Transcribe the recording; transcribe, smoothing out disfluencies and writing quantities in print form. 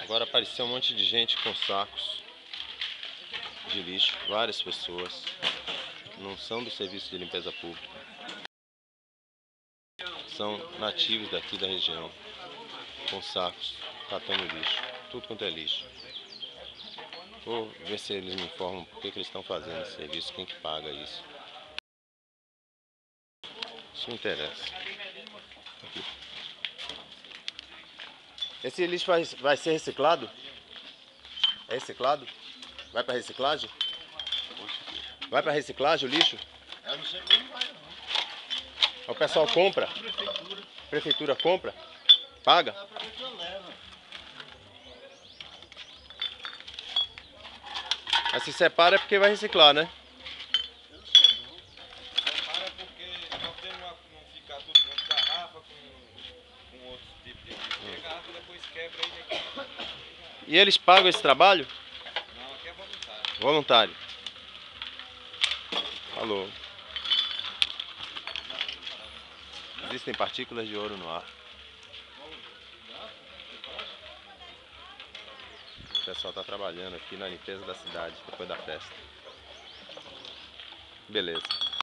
Agora apareceu um monte de gente com sacos de lixo, várias pessoas, não são do serviço de limpeza pública, são nativos daqui da região, com sacos, catando lixo, tudo quanto é lixo. Vou ver se eles me informam por que eles estão fazendo esse serviço, quem que paga isso. Isso não interessa. Aqui. Esse lixo vai ser reciclado? É reciclado? Vai para reciclagem? Vai para reciclagem o lixo? Eu não sei como vai não. O pessoal compra? Prefeitura. Prefeitura compra? Paga? A prefeitura leva. Mas se separa é porque vai reciclar, né? Eu não sei não. Separa porque não tem não ficar tudo junto, garrafa com outro tipo de lixo. E a garrafa depois quebra aí. E eles pagam esse trabalho? Não, aqui é voluntário. Voluntário. Falou. Existem partículas de ouro no ar. O pessoal está trabalhando aqui na limpeza da cidade depois da festa. Beleza.